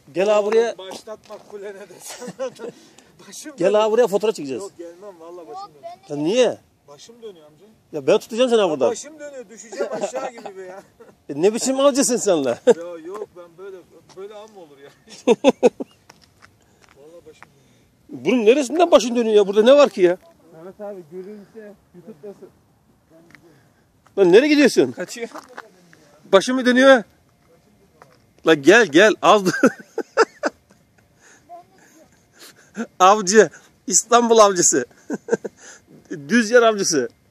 Gel abi buraya. Başlatmak kulene de başım Gel abi buraya fotoğraf çekeceğiz. Yok gelmem valla başım dönüyor. Ya niye? Başım dönüyor amca. Ya ben tutacağım seni buradan. Başım dönüyor düşeceğim aşağı gibi be ya. Ne biçim avcısın sen lan? Ya yok ben böyle av mı olur ya? Valla başım dönüyor. Bunun neresinden başın dönüyor ya? Burada ne var ki ya? Mehmet abi görünse YouTube'dasın. Lan nereye gidiyorsun? Kaçıyor. Başım mı dönüyor? Lan gel az avcı. İstanbul avcısı. Düz yer avcısı.